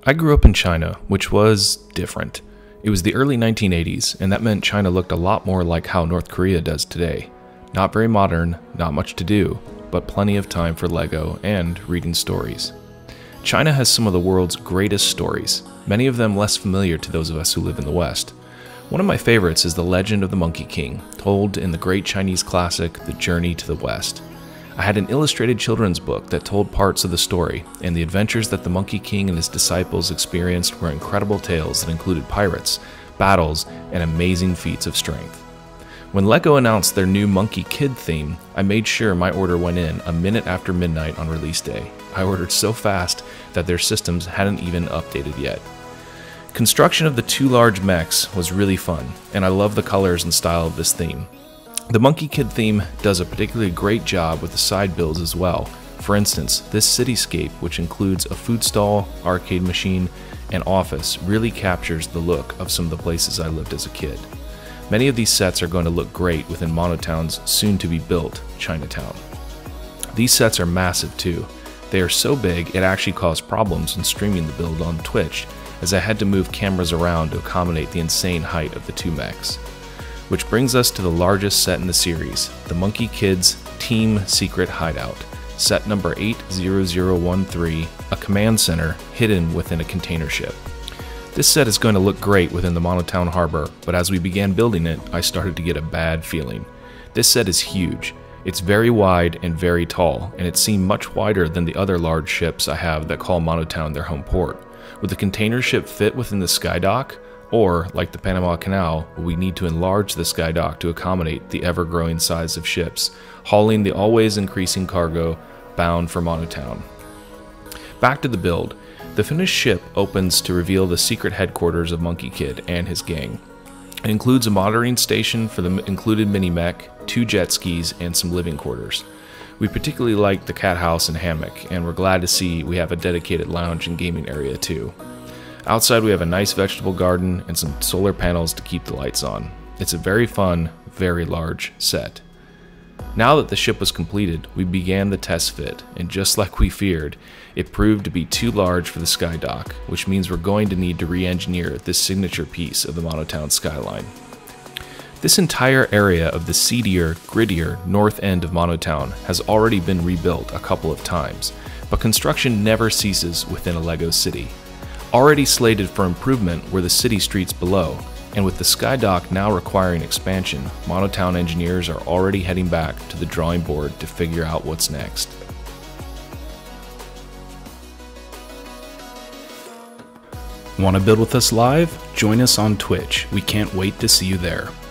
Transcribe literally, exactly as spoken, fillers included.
I grew up in China, which was different. It was the early nineteen eighties, and that meant China looked a lot more like how North Korea does today. Not very modern, not much to do, but plenty of time for Lego and reading stories. China has some of the world's greatest stories, many of them less familiar to those of us who live in the West. One of my favorites is the legend of the Monkey King, told in the great Chinese classic, The Journey to the West. I had an illustrated children's book that told parts of the story, and the adventures that the Monkey King and his disciples experienced were incredible tales that included pirates, battles, and amazing feats of strength. When Lego announced their new Monkey Kid theme, I made sure my order went in a minute after midnight on release day. I ordered so fast that their systems hadn't even updated yet. Construction of the two large mechs was really fun, and I love the colors and style of this theme. The Monkey Kid theme does a particularly great job with the side builds as well. For instance, this cityscape, which includes a food stall, arcade machine, and office, really captures the look of some of the places I lived as a kid. Many of these sets are going to look great within Monotown's soon-to-be-built Chinatown. These sets are massive too. They are so big it actually caused problems when streaming the build on Twitch, as I had to move cameras around to accommodate the insane height of the two mechs. Which brings us to the largest set in the series, the Monkey Kids Team Secret Hideout, set number eight zero zero one three, a command center hidden within a container ship. This set is going to look great within the Monotown harbor, but as we began building it, I started to get a bad feeling. This set is huge. It's very wide and very tall, and it seemed much wider than the other large ships I have that call Monotown their home port. Would the container ship fit within the skydock? Or, like the Panama Canal, we need to enlarge the skydock to accommodate the ever-growing size of ships, hauling the always increasing cargo bound for Monotown. Back to the build. The finished ship opens to reveal the secret headquarters of Monkey Kid and his gang. It includes a monitoring station for the included mini-mech, two jet skis, and some living quarters. We particularly liked the cat house and hammock, and we're glad to see we have a dedicated lounge and gaming area too. Outside we have a nice vegetable garden and some solar panels to keep the lights on. It's a very fun, very large set. Now that the ship was completed, we began the test fit, and just like we feared, it proved to be too large for the skydock, which means we're going to need to re-engineer this signature piece of the Monotown skyline. This entire area of the seedier, grittier north end of Monotown has already been rebuilt a couple of times, but construction never ceases within a Lego city. Already slated for improvement were the city streets below, and with the skydock now requiring expansion, Monotown engineers are already heading back to the drawing board to figure out what's next. Want to build with us live? Join us on Twitch. We can't wait to see you there.